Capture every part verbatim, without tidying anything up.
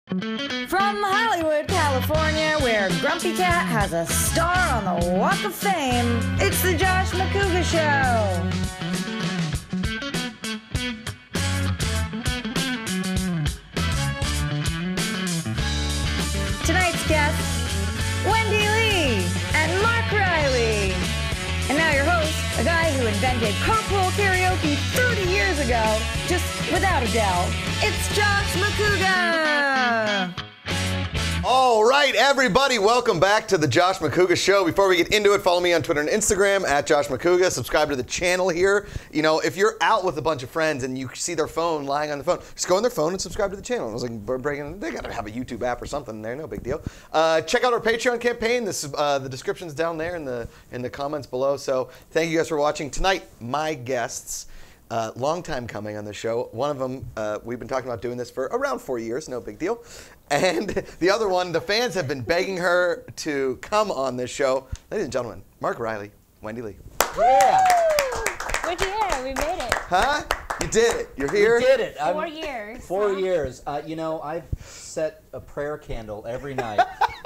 From Hollywood, California, where Grumpy Cat has a star on the Walk of Fame, it's the Josh McCouga Show. Tonight's guests, Wendy Lee and Mark Riley. And now your host, a guy who invented carpool karaoke thirty years ago, just without Adele. It's Josh McCouga. All right, everybody, welcome back to the Josh McCouga Show. Before we get into it, follow me on Twitter and Instagram at Josh McCouga. Subscribe to the channel here. You know, if you're out with a bunch of friends and you see their phone lying on the phone, just go on their phone and subscribe to the channel. I was like, we're breaking, they got to have a YouTube app or something there. No big deal. Uh, check out our Patreon campaign. This, uh, the description's down there in the in the comments below. So thank you guys for watching tonight. My guests. Uh, long time coming on the show. One of them, uh, we've been talking about doing this for around four years, no big deal. And the other one, the fans have been begging her to come on this show. Ladies and gentlemen, Mark Riley, Wendy Lee. Yeah. We're here. We made it. Huh? You did it. You're here. We did it. Four I'm, years. Four huh? years. Uh, you know, I've set a prayer candle every night,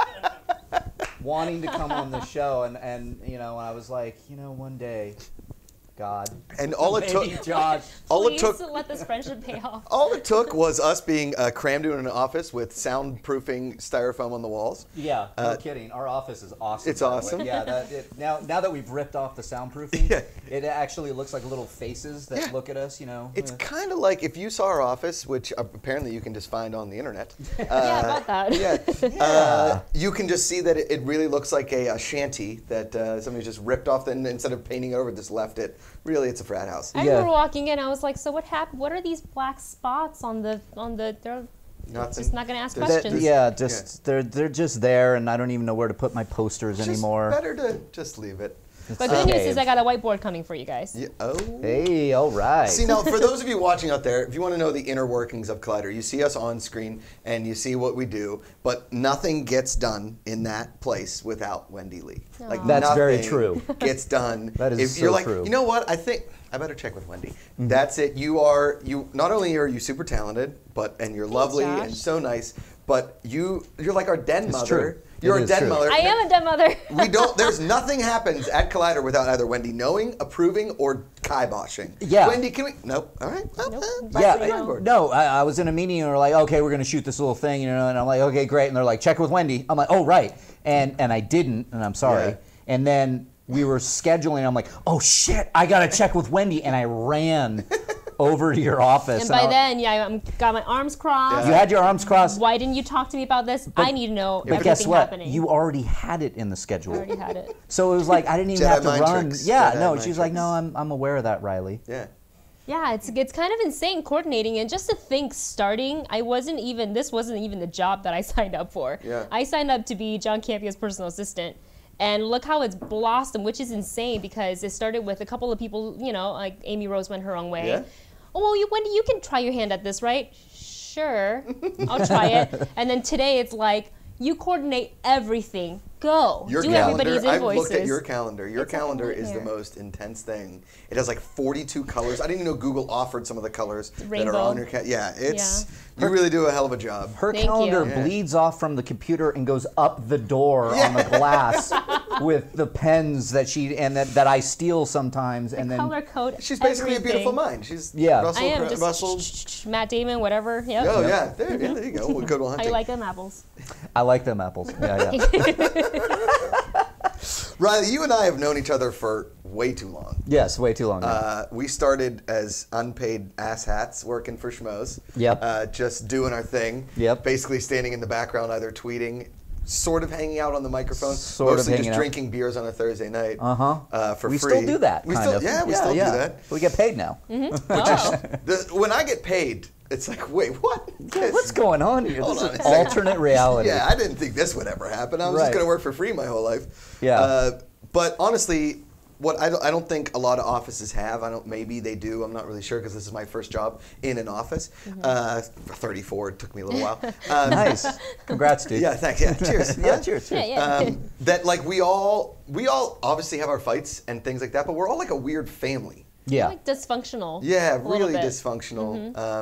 wanting to come on the show, and and you know, I was like, you know, one day. God. And all it Maybe took, Josh. all Please it took, let this friendship pay off. all it took was us being uh, crammed in an office with soundproofing styrofoam on the walls. Yeah, no Uh, kidding. Our office is awesome. It's by the way. awesome. Yeah. That, it, now, now that we've ripped off the soundproofing, Yeah. it actually looks like little faces that Yeah. look at us. You know. It's Uh, kind of like if you saw our office, which uh, apparently you can just find on the internet. Uh, Yeah, about that. Yeah, uh, you can just see that it, it really looks like a, a shanty that uh, somebody just ripped off, and instead of painting it over, just left it. Really, it's a frat house. I Yeah. remember walking in. I was like, "So what happened? What are these black spots on the on the?" They're Nothing. just not gonna ask There's- that- questions. yeah, just they're they're just there, and I don't even know where to put my posters Just anymore. better to just leave it. But good news Okay. is I got a whiteboard coming for you guys. Yeah, oh. Hey, all right. See, now, for those of you watching out there, if you want to know the inner workings of Collider, you see us on screen and you see what we do, but nothing gets done in that place without Wendy Lee. Like, That's very nothing true. Gets done. That is if so you're like, true. you know what? I think I better check with Wendy. Mm-hmm. That's it. You are you. Not only are you super talented, but and you're lovely Josh. and so nice, but you you're like our den It's mother. true. You're It a is den true. mother. I am a dead mother. We don't. There's nothing happens at Collider without either Wendy knowing, approving, or kiboshing. Yeah. Wendy, can we? Nope. All right. Well, Nope. uh, Back back Yeah, to the I- drawing board. no, I, I was in a meeting and we're like, okay, we're gonna shoot this little thing, you know, and I'm like, okay, great, and they're like, check with Wendy. I'm like, oh right, and and I didn't, and I'm sorry, Yeah. and then we were scheduling. I'm like, oh shit, I gotta check with Wendy, and I ran over to your office. And by I- then, yeah, I'm got my arms crossed. you had your arms crossed. Why didn't you talk to me about this? I need to know But everything guess what? happening. You already had it in the I schedule. already had it. So it was like I didn't even Jedi have to mind run. tricks. Yeah, Jedi no, mind she was like, tricks. no, I'm I'm aware of that, Riley. Yeah. Yeah, it's it's kind of insane coordinating, and just to think starting, I wasn't even this wasn't even the job that I signed up for. Yeah. I signed up to be John Campia's personal assistant, and look how it's blossomed, which is insane because it started with a couple of people, you know, like Amy Rose went her own way. Yeah. Oh, well, you Wendy, you can try your hand at this, right? Sure, I'll try it. And then today it's like you coordinate everything. Go Your do calendar. everybody's I've invoices. looked at your calendar. Your It's a calendar is the nightmare. most intense thing. It has like forty-two colors. I didn't even know Google offered some of the colors that are Rainbow. on your calendar. Yeah, it's you really do a hell of a job. Her Thank calendar you. Yeah. bleeds off from the computer and goes up the door on the glass with the pens that she and that, that I steal sometimes, and then Color code. She's basically everything. a beautiful mind. She's Yeah. Russell, I am Cra- just Russell. sh- sh- sh- Matt Damon, whatever. Yep. Oh yeah, there, yeah, there you go. We'll go to How hunting. you like them apples? I like them apples. Yeah, yeah. Riley, you and I have known each other for way too long. Yes, way too long. now. Uh, we started as unpaid asshats working for Schmoes. Yep. Uh, just doing our thing. Yep. Basically standing in the background, either tweeting, sort of hanging out on the microphone, Sort of mostly hanging just out. drinking beers on a Thursday night. Uh-huh. Uh, for we free. still do that. We kind still, of. yeah, we yeah, still yeah. do that. We get paid now. Oh. The, when I get paid, it's like, wait, what? What's going on here? Hold This on is a second. alternate reality. Yeah, I didn't think this would ever happen. I was Right. just going to work for free my whole life. Yeah. Uh, but honestly, what I don't, I don't think a lot of offices have. I don't. Maybe they do. I'm not really sure because this is my first job in an office. Uh, thirty-four. It took me a little while. Um, Nice. Congrats, dude. Yeah. Thanks. Yeah. Cheers. Yeah, cheers. cheers. Yeah, yeah. Um, that like we all we all obviously have our fights and things like that, but we're all like a weird family. Yeah. Like dysfunctional. Yeah, a little really bit. dysfunctional. Um,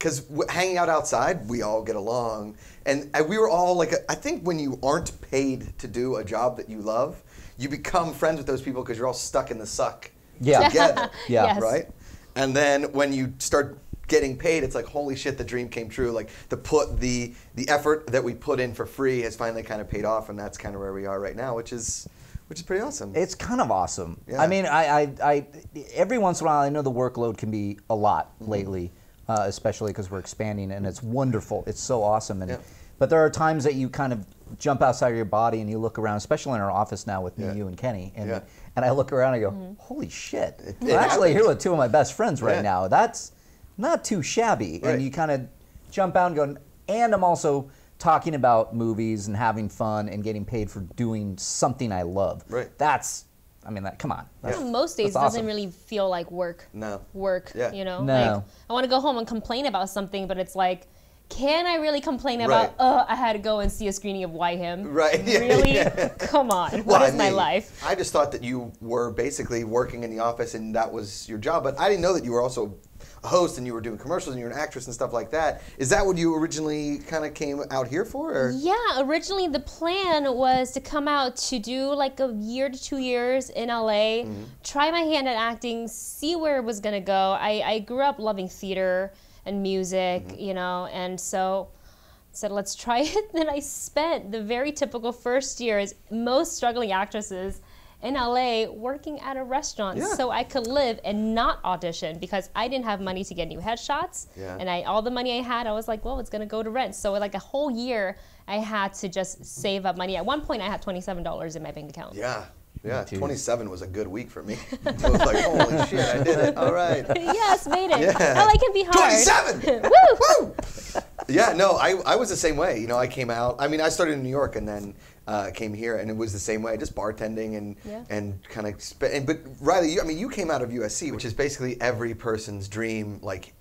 because hanging out outside, we all get along, and, and we were all like, I think when you aren't paid to do a job that you love, you become friends with those people because you're all stuck in the suck Yeah. together, Yeah. Yes. right? And then when you start getting paid, it's like, holy shit, the dream came true. Like the put the the effort that we put in for free has finally kind of paid off, and that's kind of where we are right now, which is which is pretty awesome. It's kind of awesome. Yeah. I mean, I, I, I, every once in a while, I know the workload can be a lot Mm-hmm. lately, uh, especially because we're expanding, and it's wonderful. It's so awesome. And Yeah. but there are times that you kind of jump outside of your body and you look around, especially in our office now with me, Yeah. you, and Kenny, and Yeah. and I look around and I go, Mm-hmm. holy shit! it I'm actually here happens. with two of my best friends right Yeah. now. That's not too shabby. Right. And you kind of jump out and go, and I'm also talking about movies and having fun and getting paid for doing something I love. Right. That's, I mean, that. Come on. That's, Most days it that's doesn't awesome. really feel like work. No. Work. Yeah. You know. No. Like I want to go home and complain about something, but it's like, can I really complain Right. about? Oh, I had to go and see a screening of Why Him. Right. Yeah, Really? yeah. Come on. What Well, is I my mean, life? I just thought that you were basically working in the office and that was your job, but I didn't know that you were also a host and you were doing commercials and you were an actress and stuff like that. Is that what you originally kind of came out here for? Or? Yeah, originally the plan was to come out to do like a year to two years in L A, Mm-hmm. try my hand at acting, see where it was gonna go. I, I grew up loving theater and music, Mm-hmm. you know, and so said let's try it. Then I spent the very typical first year, as most struggling actresses in L A, working at a restaurant Yeah. so I could live and not audition because I didn't have money to get new headshots. Yeah. And I all the money I had, I was like, well, it's gonna go to rent. So like a whole year, I had to just save up money. At one point, I had twenty-seven dollars in my bank account. Yeah. Yeah, Jeez. twenty-seven was a good week for me. I was like, holy shit, I did it. All right. Yes, made it. Yeah. L A can be hard. twenty-seven! Woo! Woo! Yeah, no, I, I was the same way. You know, I came out. I mean, I started in New York and then uh, came here, and it was the same way. Just bartending and Yeah. and kind of. Spe- and, but Riley, you, I mean, you came out of U S C, which is basically every person's dream. Like,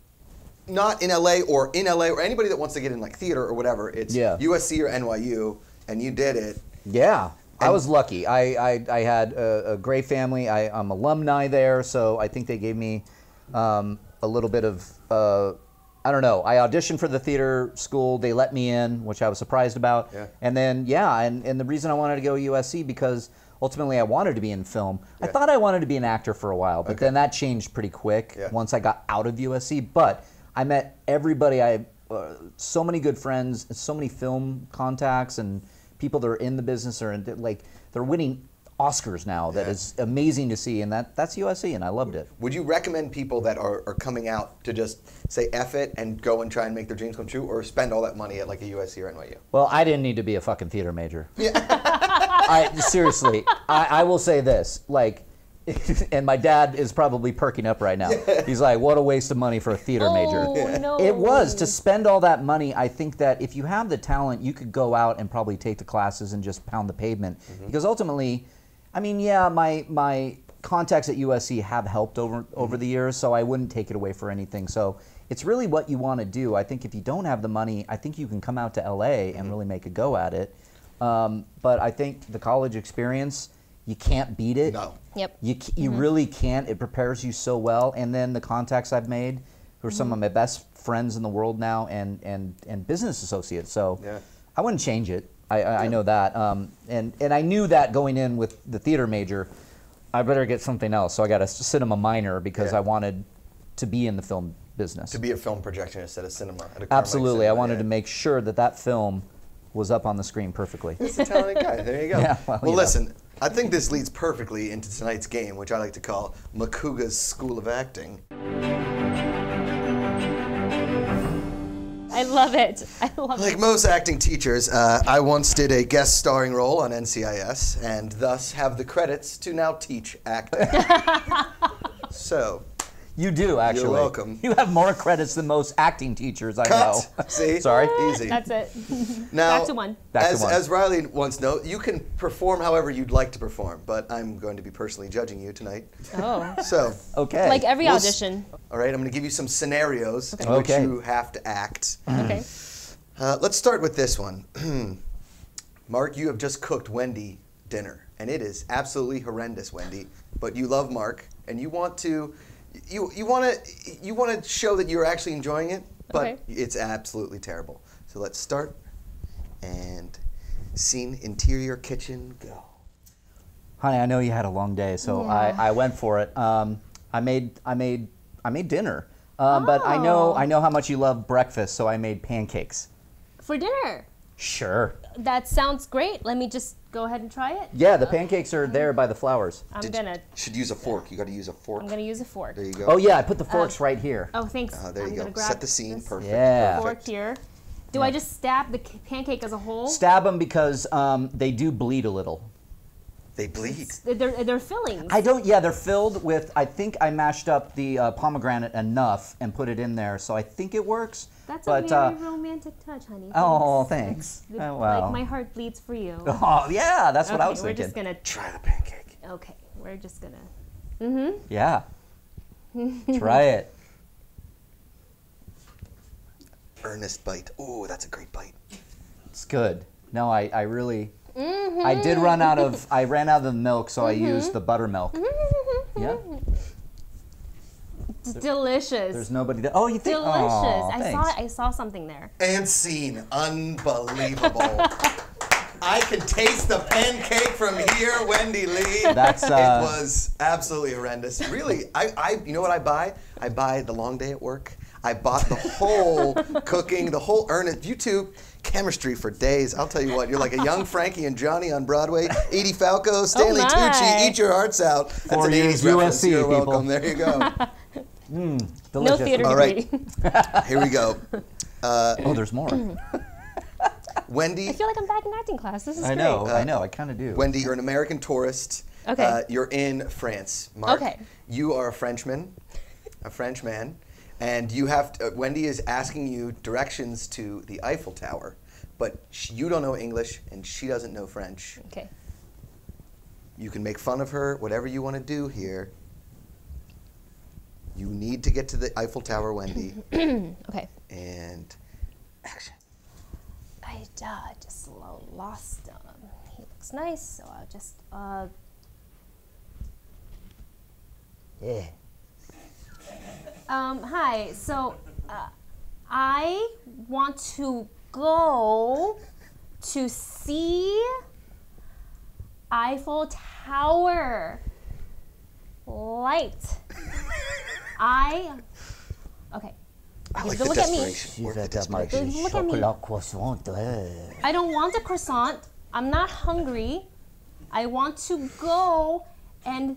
not in L A or in L A or anybody that wants to get in like theater or whatever. It's Yeah. U S C or N Y U, and you did it. Yeah, I And- was lucky. I, I, I had a, a great family. I, I'm alumni there, so I think they gave me um, a little bit of, uh, I don't know. I auditioned for the theater school. They let me in, which I was surprised about. Yeah. And then, yeah, and, and the reason I wanted to go U S C because ultimately I wanted to be in film. I Yeah. thought I wanted to be an actor for a while, but Okay. then that changed pretty quick Yeah. once I got out of U S C. But I met everybody. I uh, so many good friends, so many film contacts, and people that are in the business are in, like they're winning Oscars now. That Yeah. is amazing to see, and that that's U S C, and I loved it. Would you recommend people that are, are coming out to just say F it and go and try and make their dreams come true, or spend all that money at like a U S C or N Y U? Well, I didn't need to be a fucking theater major. I seriously, I, I will say this, like, and my dad is probably perking up right now. He's like, "What a waste of money for a theater major." Oh, no. It was to spend all that money. I think that if you have the talent, you could go out and probably take the classes and just pound the pavement. Because ultimately, I mean, yeah, my my contacts at U S C have helped over over the years, so I wouldn't take it away for anything. So it's really what you want to do. I think if you don't have the money, I think you can come out to L A and really make a go at it. Um, but I think the college experience, you can't beat it. No. Yep. You, c- you really can't. It prepares you so well. And then the contacts I've made, who are some of my best friends in the world now, and, and, and business associates. So Yeah. I wouldn't change it. I, I, I know that. Um, and, and I knew that going in with the theater major, I better get something else. So I got a cinema minor because Yeah. I wanted to be in the film business. To be a film projectionist instead of cinema. At a Carmike Absolutely. I Cinema, wanted yeah. to make sure that that film was up on the screen perfectly. He's a talented guy. There you go. Yeah, well, well you know. listen, I think this leads perfectly into tonight's game, which I like to call Makuga's School of Acting. I love it. I love Like it. most acting teachers, uh, I once did a guest starring role on N C I S, and thus have the credits to now teach acting. So, You do, actually. welcome. You have more credits than most acting teachers I cut. know. See? Sorry. Easy. That's it. Now, Back to one. Back to as, one. as Riley once knows, you can perform however you'd like to perform, but I'm going to be personally judging you tonight. Oh. So, Okay. Like every We'll s- audition. all right, I'm going to give you some scenarios in Okay. which you have to act. Okay. Uh, let's start with this one. Mark, you have just cooked Wendy dinner, and it is absolutely horrendous, Wendy. But you love Mark, and you want to, you you want to, you want to show that you're actually enjoying it. but Okay. it's absolutely terrible. So let's start. And scene interior kitchen, go. Honey, I know you had a long day, so Yeah. I, I went for it. Um, I made I made I made dinner, um, but I know Oh. I know how much you love breakfast, so I made pancakes. For dinner. Sure. That sounds great. Let me just go ahead and try it. Yeah, the pancakes are there by the flowers. I'm Did- gonna Should use a fork. You got to use a fork. I'm gonna use a fork. There you go. Oh yeah, I put the forks right here. Oh, thanks. Uh, there I'm you gonna go. grab Set the scene. this Perfect. Yeah. fork Perfect. here. Do I just stab the c- pancake as a whole? Stab them because um, they do bleed a little. They bleed. They're, they're fillings. I don't. Yeah, they're filled with. I think I mashed up the uh, pomegranate enough and put it in there, so I think it works. That's but, a very uh, romantic touch, honey. Oh, thanks. That's- Oh, wow. Like my heart bleeds for you. Oh yeah, that's what okay, I was we're thinking. just gonna. Try the pancake. Okay, we're just gonna. Mm-hmm. Yeah. Try it. Earnest bite. Ooh, that's a great bite. It's good. No, I, I really. Mm-hmm. I did run out of. I ran out of the milk, so I used the buttermilk. Yeah. It's delicious. There's nobody there. Oh, you think? delicious. Aw, I thanks. saw I saw something there. And scene. Unbelievable. I can taste the pancake from here, Wendy Lee. That's, uh, it was absolutely horrendous. Really, I, I, you know what I buy? I buy the long day at work. I bought the whole cooking, the whole earnest. You two, chemistry for days. I'll tell you what, you're like a young Frankie and Johnny on Broadway. Edie Falco, Stanley my. Tucci, eat your hearts out. That's Four an years eighties reference. U S C, You're people. welcome. There you go. No Delicious. theater All right. degree. Here we go. Uh, Oh, there's more. Wendy. I feel like I'm back in acting class. This is I great. know. I know. I kind of do. Wendy, you're an American tourist. Okay. Uh, you're in France. Mark, Okay. you are a Frenchman, a French man, and you have to, uh, Wendy is asking you directions to the Eiffel Tower, but sh you don't know English and she doesn't know French. Okay. You can make fun of her, whatever you want to do here. You need to get to the Eiffel Tower, Wendy, Okay. and action. I uh, just lo- lost him. He looks nice, so I'll just uh. Yeah. Um, hi. So, uh, I want to go to see Eiffel Tower light. I. Okay. I You like have the to look at me. desperation. Work the desperation. Look at me. croissant. I don't want a croissant. I'm not hungry. I want to go and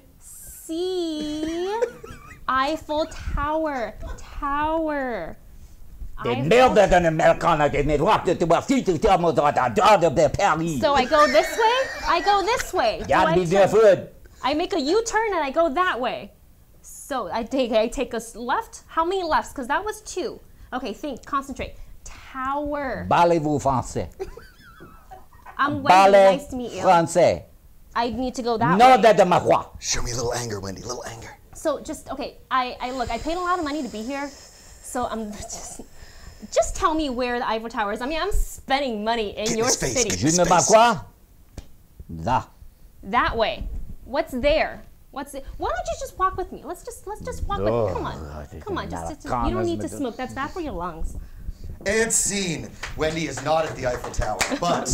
see Eiffel Tower. Tower. Eiffel- d'un Americano qui me droit de voir si tu t'es de Paris. So I go this way. I go this way. So I, turn- food. I make a U-turn and I go that way. So I take I take a s- left. How many lefts? Because that was two. Okay, think, concentrate. Tower. Parlez-vous français? I'm Wendy. Parlez Nice to meet you. français. I need to go that Non way. de ma voix. Show me a little anger, Wendy. A little anger. So just okay. I, I look. I paid a lot of money to be here, so I'm just just tell me where the Eiffel Tower is. I mean, I'm spending money in Get in your his face, city. get Je His ne face. sais quoi? Là. That way. What's there? What's it? Why don't you just walk with me? Let's just let's just walk Oh, with. Come on, I think come on. I'm Just, not just, a just you don't need to communist. smoke. That's bad for your lungs. And scene. Wendy is not at the Eiffel Tower, but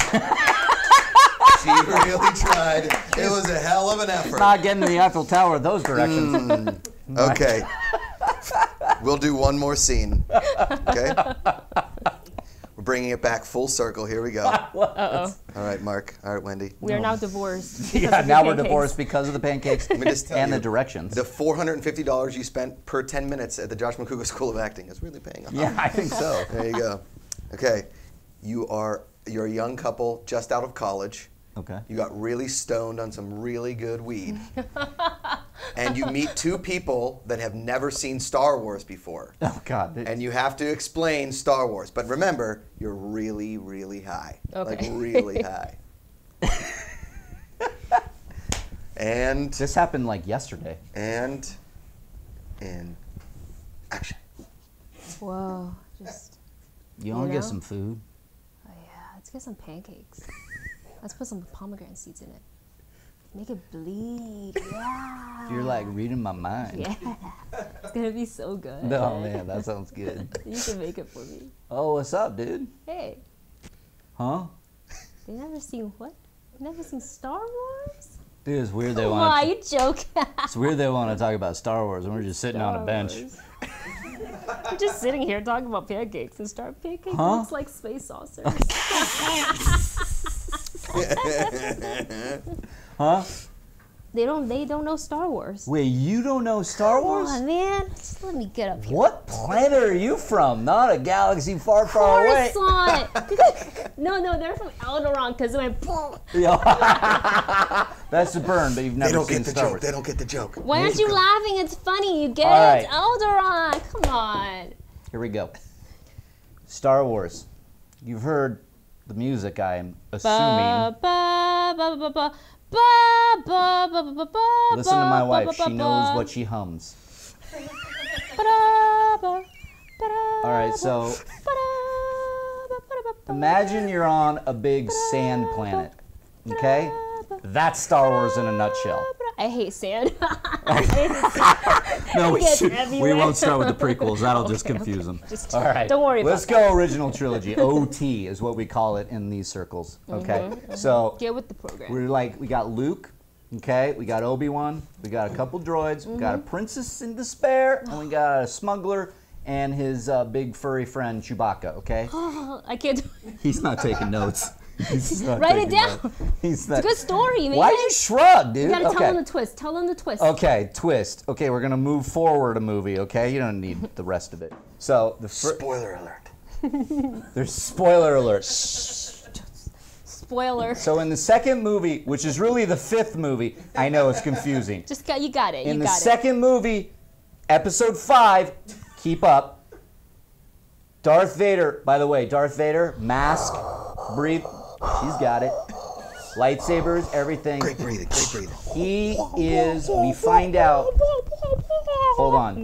she really tried. It was a hell of an effort. Not getting to the Eiffel Tower those directions. Okay. We'll do one more scene. Okay? We're bringing it back full circle. Here we go. Uh-oh. All right, Mark. All right, Wendy. We are now divorced. because Yeah, of your now we're pancakes. divorced because of the pancakes Let me just tell and you, the directions. The four hundred fifty dollars you spent per ten minutes at the Josh McCouga School of Acting is really paying off. Yeah, I think so. There you go. Okay. You are you're a young couple just out of college. Okay. You got really stoned on some really good weed. And you meet two people that have never seen Star Wars before. Oh God. And you have to explain Star Wars. But remember, you're really, really high. Like Okay. really high. And This happened like yesterday. and and action. Whoa. Just. You want to You get know? some food? Oh yeah. Let's get some pancakes. Let's put some pomegranate seeds in it. Make it bleed. Yeah. You're like reading my mind. Yeah. It's gonna be so good. No, man, that sounds good. You can make it for me. Oh, what's up, dude? Hey, Huh? you never seen what? You never seen Star Wars? Dude, it's weird they Come want. on, you joking? It's weird they want to talk about Star Wars, and we're just sitting on a bench. We're just sitting here talking about pancakes, and Star Pancake Huh? looks like space saucers. Huh? They don't. They don't know Star Wars. Wait, you don't know Star Wars? Come on, man. Just let me get up here. What planet are you from? Not a galaxy far, far away. Coruscant. no, no, they're from Alderaan because it went boom. Yeah. That's the burn, but you've never They don't seen get the Star joke. Wars. They don't get the joke. Why aren't you laughing? It's funny. You get All right. it. Alderaan. Come on. Here we go. Star Wars. You've heard the music, I'm assuming. Ba, ba, ba, ba, ba, ba, ba, ba, ba, ba, Listen to my ba, wife. ba, She ba, knows ba. what she hums. Ba-da, ba, ba-da, All right, so ba-da, ba, ba, ba, imagine you're on a big sand planet, okay? That's Star Wars in a nutshell. I hate sand. I hate sand. No, we, It gets should, we everywhere. won't start with the prequels. That'll just Okay, confuse okay. them. Just All right. don't worry Let's about go original trilogy. O T is what we call it in these circles, okay? So Get with the program. we're like, we got Luke, okay? We got Obi-Wan. We got a couple droids. We Mm-hmm. got a princess in despair. And we got a smuggler and his uh, big furry friend Chewbacca, okay? I can't do He's not taking notes. He's not Write it taking down. notes. He's not. Good story, man. Why you shrug, dude? You gotta okay. tell them the twist. Tell them the twist. Okay, twist. Okay, we're gonna move forward a movie. Okay, you don't need the rest of it. So the fir- Spoiler alert. there's spoiler alert. Spoiler. So in the second movie, which is really the fifth movie, I know it's confusing. Just got you got it. In you the got second movie, episode five, keep up. Darth Vader. By the way, Darth Vader, mask, breathe. She's got it. Lightsabers, everything. Great breathing. Great breathing. He is. We find out. Hold on.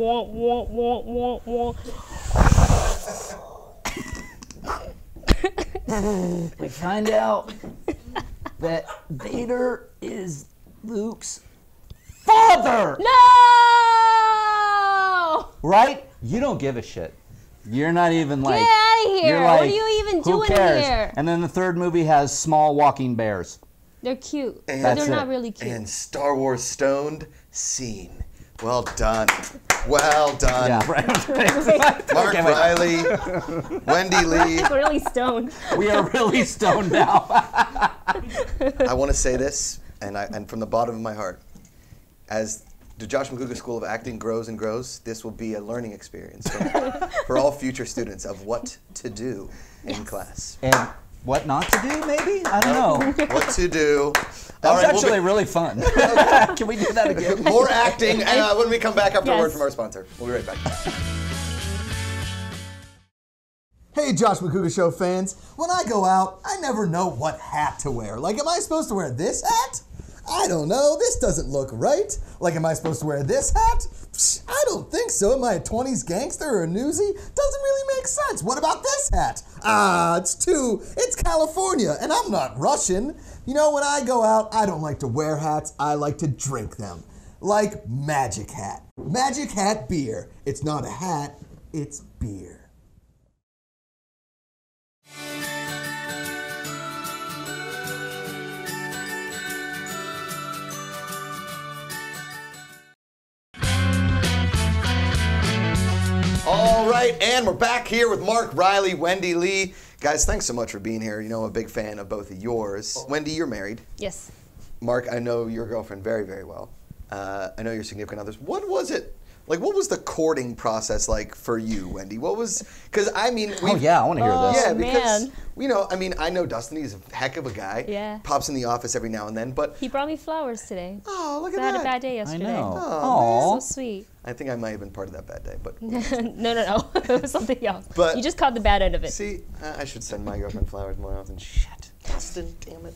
We find out that Vader is Luke's father. No! Right? You don't give a shit. You're not even like. Get out of here! You're What like, are you even who doing cares? here? And then the third movie has small walking bears. They're cute, but That's they're not it. really cute. And Star Wars stoned scene. Well done. Well done. Yeah, right. Mark Okay, wait. Riley, Wendy Lee. We're really stoned. We are really stoned now. I want to say this, and I, and from the bottom of my heart, as the Josh McCouga School of Acting grows and grows, this will be a learning experience for, for all future students of what to do in class. And what not to do, maybe? I don't know. What to do. That All was right, we'll actually be- really fun. Can we do that again? More acting uh, when we come back after a word Yes. from our sponsor. We'll be right back. Hey, Josh McCouga Show fans. When I go out, I never know what hat to wear. Like, am I supposed to wear this hat? I don't know. This doesn't look right. Like, am I supposed to wear this hat? Psh, I don't think so. Am I a twenties gangster or a newsie? Doesn't really make sense. What about this hat? Ah, it's too, it's California, and I'm not Russian. You know, when I go out, I don't like to wear hats. I like to drink them. Like Magic Hat. Magic Hat beer. It's not a hat, it's beer. All right, and we're back here with Mark Riley, Wendy Lee. Guys, thanks so much for being here. You know, I'm a big fan of both of yours. Wendy, you're married. Yes. Mark, I know your girlfriend very, very well. Uh, I know your significant others. What was it, like, what was the courting process like for you, Wendy? What was, because I mean, we Oh, yeah, I want to hear Oh, this. yeah, because, man. you know, I mean, I know Dustin, he's a heck of a guy. Yeah. Pops in the office every now and then, but, He brought me flowers today. oh, look at I had that. a bad day I yesterday. know. Oh, So sweet. I think I might have been part of that bad day, but no, no, no. It was something else. But- you just caught the bad end of it. see, I I should send my girlfriend flowers more often. Shit, Dustin, damn it.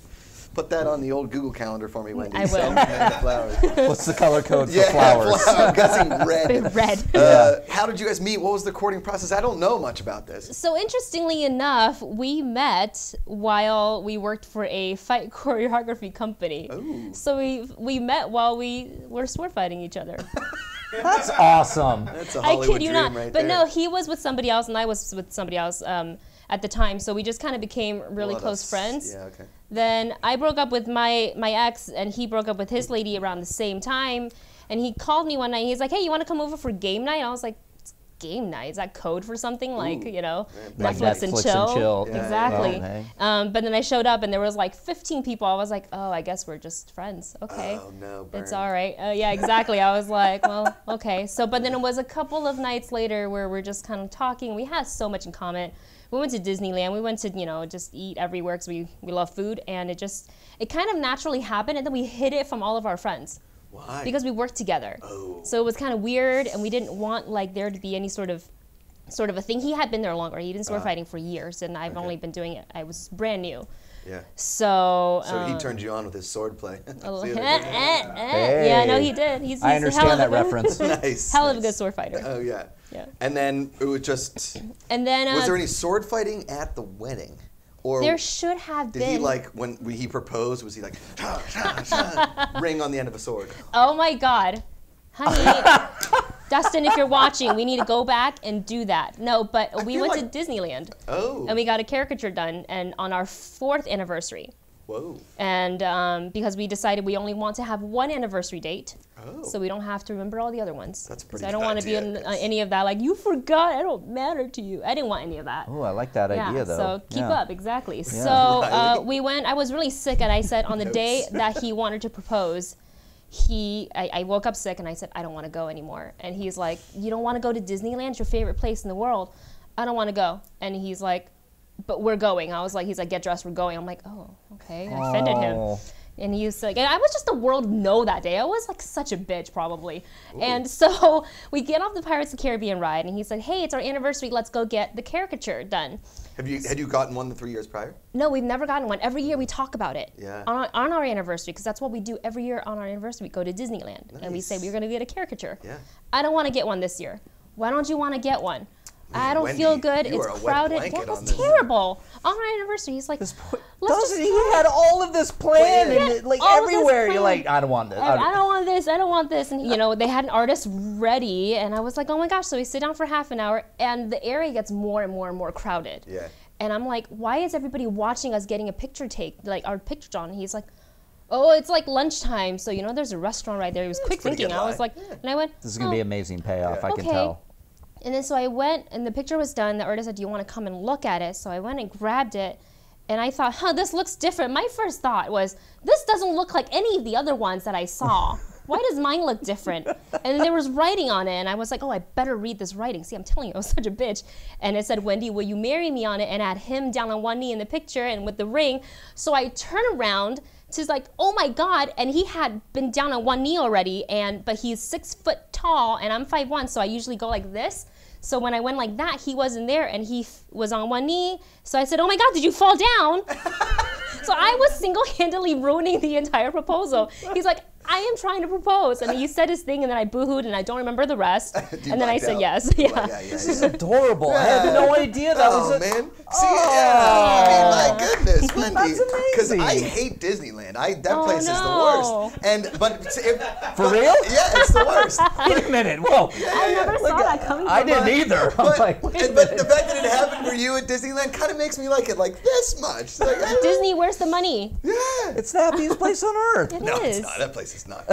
Put that on the old Google Calendar for me, Wendy. I will. Send me flowers. What's the color code for Yeah, flowers? flower- I'm guessing red. Red. Uh, how did you guys meet? What was the courting process? I don't know much about this. So interestingly enough, we met while we worked for a fight choreography company. Ooh. So we we met while we were sword fighting each other. That's awesome. That's a I Hollywood kid you dream not. right but there. no, he was with somebody else and I was with somebody else um, at the time. So we just kind of became really Well, close that's- friends. Yeah, okay. Then I broke up with my my ex and he broke up with his lady around the same time. And he called me one night. He's like, "Hey, you want to come over for game night?" I was like, "It's game night? Is that code for something like Ooh. you know Like Netflix, and Netflix chill?" and chill. Yeah, exactly. yeah. Okay. Um, but then I showed up and there was like fifteen people. I was like, "Oh, I guess we're just friends." Okay. Oh no, It's burn. all right. Uh, yeah, exactly. I was like, well, okay. So, but then it was a couple of nights later where we're just kind of talking. We had so much in common. We went to Disneyland. We went to, you know, just eat everywhere because we, we love food. And it just, it kind of naturally happened. And then we hid it from all of our friends Why? because we worked together. Oh. So it was kind of weird. And we didn't want like there to be any sort of, sort of a thing. He had been there longer. He'd been sword Ah. fighting for years. And I've Okay. only been doing it. I was brand new. Yeah. So, So he um, turned you on with his sword play. a little- See eh, what I did eh, there? eh. Yeah, no, Hey. he did. He's, he's I a hell understand of a that good- reference. Nice. Hell of a nice. good sword fighter. Oh yeah. Yeah. And then it was just. And then uh, Was there any sword fighting at the wedding? Or there should have did been. he like when he proposed? Was he like "Shah, shah, shah," ring on the end of a sword? Oh my God, honey, Dustin, if you're watching, we need to go back and do that. No, but we feel went like- to Disneyland Oh. and we got a caricature done, and on our fourth anniversary. Whoa. And um, because we decided we only want to have one anniversary date, Oh. so we don't have to remember all the other ones. That's 'Cause pretty I don't good want to be idea, in uh, 'cause- any of that. Like you forgot, I don't matter to you. I didn't want any of that. Oh, I like that Yeah, idea though. so keep Yeah. up, exactly. So uh, Riley. we went, I was really sick, and I said on the day Notes. that he wanted to propose, he, I, I woke up sick, and I said, I don't want to go anymore. And he's like, you don't want to go to Disneyland? It's your favorite place in the world. I don't want to go. And he's like, but we're going. I was like, he's like, get dressed, we're going. I'm like, oh, okay. I offended him. Oh. And he was like, and I was just the world no that day. I was like such a bitch probably. And so we get off the Pirates of the Caribbean ride, and he's like, hey, it's our anniversary. Let's go get the caricature done. Have you had you gotten one the three years prior? No, we've never gotten one. Every year we talk about it Yeah. on, our, on our anniversary, because that's what we do every year on our anniversary. We go to Disneyland and we say Nice. we're going to get a caricature. Yeah. I don't want to get one this year. Why don't you want to get one? I don't Wendy, feel good. you It's are a wet crowded. blanket Yeah, on that's this. terrible. On our anniversary, he's like, This po- let's doesn't just he had all of this planned Yeah. and it, like all of this everywhere? You're planned. like, I don't want this. I, I don't want this, I don't want this. And, you know, they had an artist ready, and I was like, oh my gosh. So we sit down for half an hour, and the area gets more and more and more crowded. Yeah. And I'm like, why is everybody watching us getting a picture take, like our picture drawn? And he's like, oh, it's like lunchtime, so, you know, there's a restaurant right there. He was quick pretty thinking. good I was lie. like, and I went, This is gonna oh. be amazing payoff. I can Okay. tell. And then so I went, and the picture was done. The artist said, do you want to come and look at it? So I went and grabbed it, and I thought, huh, this looks different. My first thought was, this doesn't look like any of the other ones that I saw. Why does mine look different? And then there was writing on it, and I was like, oh, I better read this writing. See, I'm telling you, I was such a bitch. And it said, Wendy, will you marry me on it? And I had him down on one knee in the picture and with the ring. So I turn around to like, oh my God, and he had been down on one knee already, and but he's six foot tall, and I'm five one, so I usually go like this. So when I went like that, he wasn't there, and he f- was on one knee. So I said, oh my God, did you fall down? So I was single-handedly ruining the entire proposal. He's like, I am trying to propose. And he said his thing, and then I boohooed, and I don't remember the rest. You And then I blacked said out. yes. You Yeah. blacked out, yeah, This is yeah. adorable. I had no idea that oh, was a, man. See, yeah. I mean, my goodness, Wendy. That's I amazing. hate Disneyland. I that Oh, place no. is the worst. And but if, For but- real? Yeah, it's the worst. Wait a minute. Whoa. I never saw that coming I from didn't us. either. I'm But, like, wait a and, but minute. the fact that it happened for you at Disneyland kind of makes me like it like this much. It's like, eh, Disney, where's the money? Yeah. It's the happiest place on earth. It No, is. it's not. That place is not.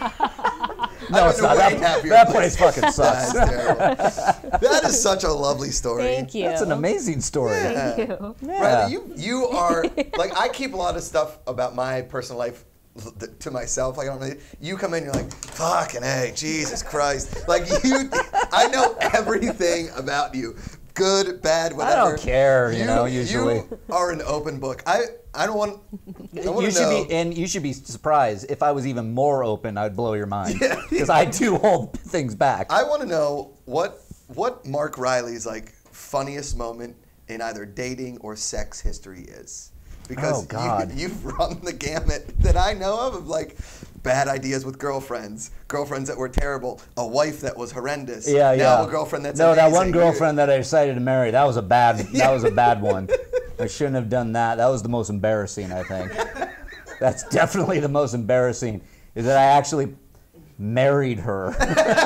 No, it's not. way That, happier that place. place fucking sucks. That's terrible. That is such a lovely story. Thank you. That's an amazing story. Thank you. Yeah. Riley, you you are like I keep a lot of stuff about my personal life to myself. Like I don't really. You come in, you're like, fucking hey, Jesus Christ! Like you, I know everything about you, good, bad, whatever. I don't care, you know, usually. You are an open book. I I don't want. I want You to should know. be, and you should be surprised. If I was even more open, I'd blow your mind because I do hold things back. I want to know what what Mark Riley's like funniest moment in either dating or sex history is. because Oh, God. You, you've run the gamut that I know of of like bad ideas with girlfriends, girlfriends that were terrible, a wife that was horrendous. Yeah, now yeah. a girlfriend that's no, amazing. that one girlfriend that I decided to marry. That was a bad. That was a bad one. I shouldn't have done that. That was the most embarrassing, I think. That's definitely the most embarrassing. Is that I actually married her.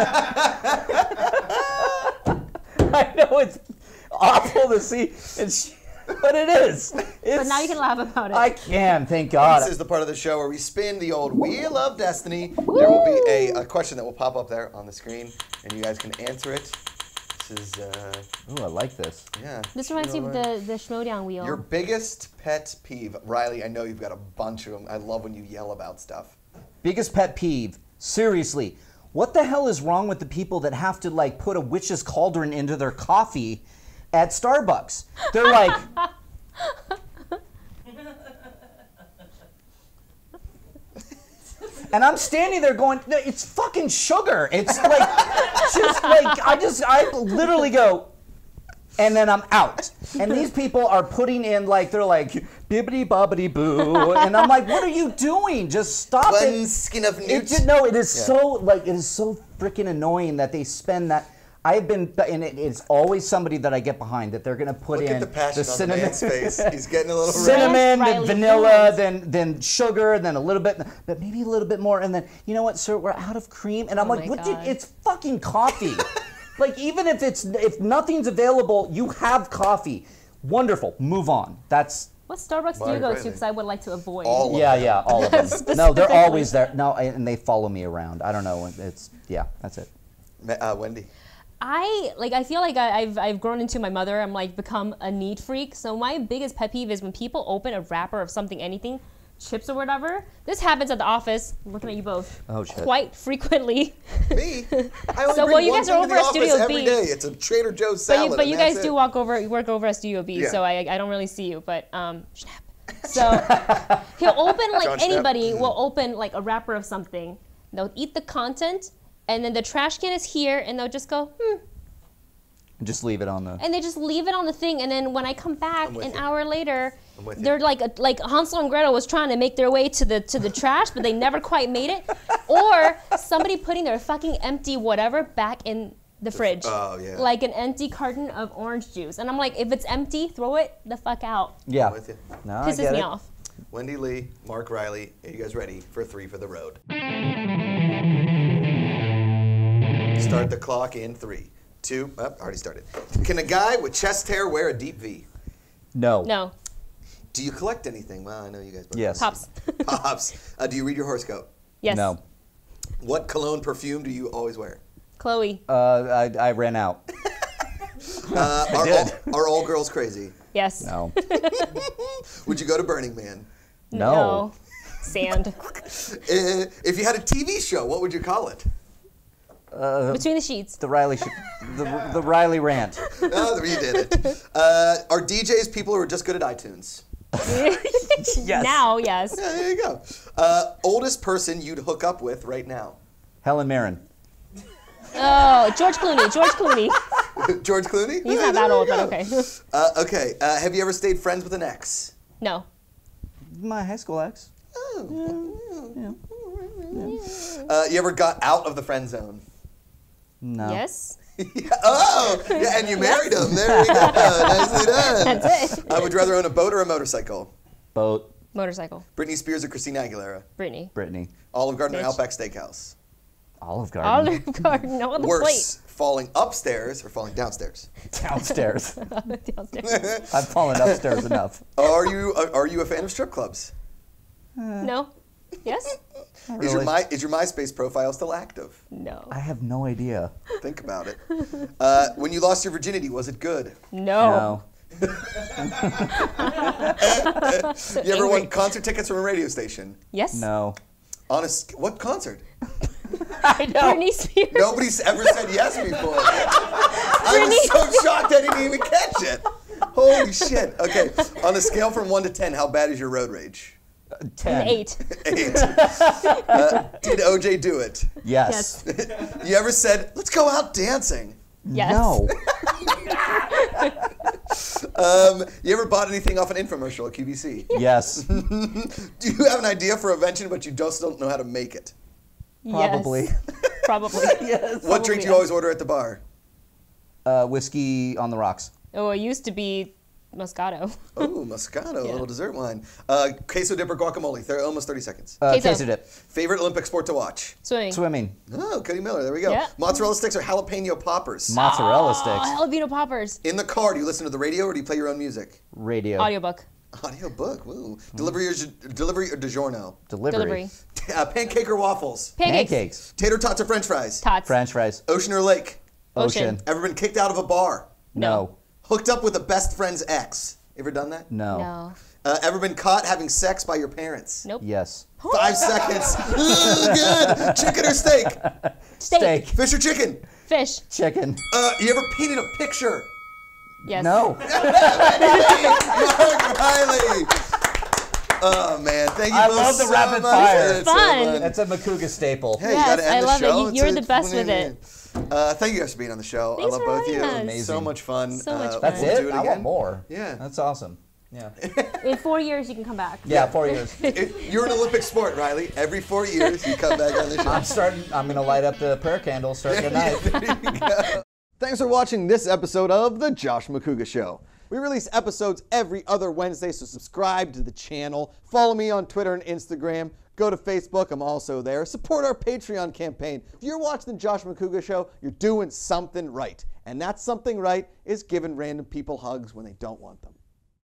I know it's awful to see, it's, but it is. It's, But now you can laugh about it. I can, thank God. This is the part of the show where we spin the old Wheel of Destiny. There will be a, a question that will pop up there on the screen, and you guys can answer it. This is, uh, Ooh, I like this. yeah. This reminds me of the, the Schmodown wheel. Your biggest pet peeve. Riley, I know you've got a bunch of them. I love when you yell about stuff. Biggest pet peeve. Seriously, what the hell is wrong with the people that have to like put a witch's cauldron into their coffee at Starbucks? They're like, and I'm standing there going, "No, it's fucking sugar." It's like, just like I just I literally go. And then I'm out. And these people are putting in like, they're like, bibbity bobbity boo. And I'm like, what are you doing? Just stop One it. skin of It newt. just, no, it is Yeah. so, like, it is so freaking annoying that they spend that. I've been, and it, it's always somebody that I get behind that they're going to put Look in at the passion on the cinnamon, man's face. He's getting a little red. cinnamon, then Riley vanilla, Jones. then then sugar, then a little bit, but maybe a little bit more. And then, you know what, sir, we're out of cream. And I'm Oh like, my what did, God. it's fucking coffee. Like, even if it's if nothing's available, you have coffee. Wonderful. Move on. That's What Starbucks do Right, you go right. to? Because I would like to avoid. All of yeah, them. yeah, all of them. No, Specifically. they're always there. No, and they follow me around. I don't know. It's yeah, that's it. Ma- Uh, Wendy. I like. I feel like I, I've I've grown into my mother. I'm like become a neat freak. So my biggest pet peeve is when people open a wrapper of something, anything, chips or whatever. This happens at the office. I'm looking at you both. Oh, shit. Quite frequently. Me? I only So, bring well, you one guys are thing to over the at office Studio every B. day. It's a Trader Joe's But salad. you, but and you guys that's do it. walk over, you work over at Studio B, Yeah. so I, I don't really see you. But um, snap. So he'll open like John Schnapp. anybody will open like a wrapper of something. They'll eat the content, and then the trash can is here, and they'll just go hmm, Just leave it on the. and they just leave it on the thing. And then when I come back I'm with an you. hour later, I'm with you. they're like a, like Hansel and Gretel was trying to make their way to the to the trash, but they never quite made it. Or somebody putting their fucking empty whatever back in the fridge. Oh, yeah. Like an empty carton of orange juice. And I'm like, if it's empty, throw it the fuck out. Yeah. I'm with you. No, I Pisses get me it. off. Wendy Lee, Mark Riley. Are you guys ready for three for the road? Start the clock in three, two, oh, already started. Can a guy with chest hair wear a deep V? No. No. Do you collect anything? Well, I know you guys. both Yes. Pops. Pops. Uh, do you read your horoscope? Yes. No. What cologne perfume do you always wear? Chloe. Uh, I, I ran out. Uh, are, did. all, are all girls crazy? Yes. No. Would you go to Burning Man? No. Sand. Uh, if you had a T V show, what would you call it? Between the sheets. The Riley, sh- the, the Riley rant. Oh, you did it. Uh, are D Js people who are just good at iTunes? Yes. Now, yes. Yeah, there you go. Uh, oldest person you'd hook up with right now? Helen Mirren. Oh, George Clooney. George Clooney. George Clooney? He's Yeah, not that there old, you but go. okay. Uh, okay. Uh, have you ever stayed friends with an ex? No. My high school ex. Oh. Uh, you ever got out of the friend zone? No. Yes. Yeah. Oh, yeah, and you married him. There we go. Nicely done. That's it. I would rather own a boat or a motorcycle. Boat. Motorcycle. Britney Spears or Christina Aguilera? Brittany. Brittany. Olive Garden or Bitch. Outback Steakhouse? Olive Garden. Olive Garden. No on the Worse, falling upstairs or falling downstairs? Downstairs. plate. Downstairs. I've fallen upstairs enough. Are you are, are you a fan of strip clubs? No. Yes? Is your Really? my is your MySpace profile still active? No. I have no idea. Think about it. Uh, when you lost your virginity, was it good? No. No. You ever won concert tickets from a radio station? Yes? No. On a sk- what concert? I know. Britney Spears. Nobody's ever said yes before. I was so shocked I didn't even catch it. Holy shit. Okay, on a scale from one to ten, how bad is your road rage? Ten. An eight. Eight. Uh, did O J do it? Yes. You ever said, let's go out dancing? Yes. No. um, you ever bought anything off an infomercial at Q V C? Yes. Do you have an idea for a invention, but you just don't know how to make it? Probably. Yes. Probably. Yes. What drink do you always order at the bar? Uh, whiskey on the rocks. Oh, it used to be Moscato. Oh, Moscato, Yeah. a little dessert wine. Uh, queso dip or guacamole? Thir- almost thirty seconds. Uh, Queso. queso dip. Favorite Olympic sport to watch? Swimming. Swimming. Oh, Cody Miller. There we go. Yeah. Mozzarella sticks or jalapeno poppers? Mozzarella Oh, sticks. jalapeno poppers. In the car, do you listen to the radio or do you play your own music? Radio. Audiobook. Audio book. Woo. Delivery or delivery or DiGiorno? Delivery. Delivery. Uh, pancake or waffles? Pancakes. Pancakes. Tater tots or French fries? Tots. French fries. Ocean or lake? Ocean. Ocean. Ever been kicked out of a bar? No. Hooked up with a best friend's ex? Ever done that? No. No. Uh, ever been caught having sex by your parents? Nope. Yes. Five seconds. Ooh, good. Chicken or steak? Steak. Steak. Fish or chicken? Fish. Chicken. Uh, you ever painted a picture? Yes. No. Mark Riley. Oh man, thank you I both love the so rapid much. fire. It's so Fun. That's a Makuga staple. Hey, Yes, you gotta end I the love it. show. You- It's you're a- the best with it. Uh, thank you guys for being on the show. Thanks I love for both of you. having us. Amazing. So much fun. So much Uh, fun. That's we'll it? do it I again. want more. Yeah. That's awesome. Yeah. In four years, you can come back. Yeah, four years. It- you're an Olympic sport, Riley. Every four years, you come back on the show. I'm starting. I'm gonna light up the prayer candle starting tonight. There you go. Thanks for watching this episode of The Josh Makuga Show. We release episodes every other Wednesday, so subscribe to the channel. Follow me on Twitter and Instagram. Go to Facebook, I'm also there. Support our Patreon campaign. If you're watching The Josh Makuga Show, you're doing something right. And that something right is giving random people hugs when they don't want them.